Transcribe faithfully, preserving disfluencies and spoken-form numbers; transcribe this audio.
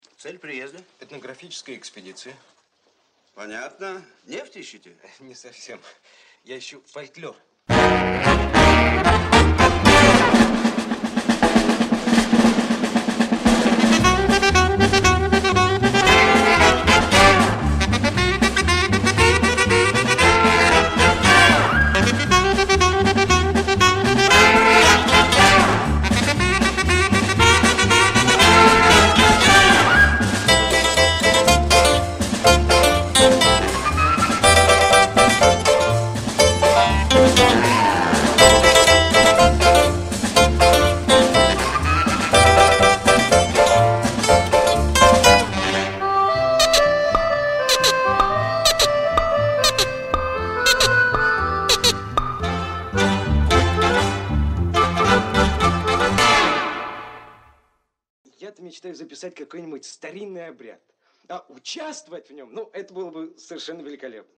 Цель приезда? Этнографическая экспедиция. Понятно. Нефть ищете? Не совсем. Я ищу фольклор. Я-то мечтаю записать какой-нибудь старинный обряд. А участвовать в нем, ну, это было бы совершенно великолепно.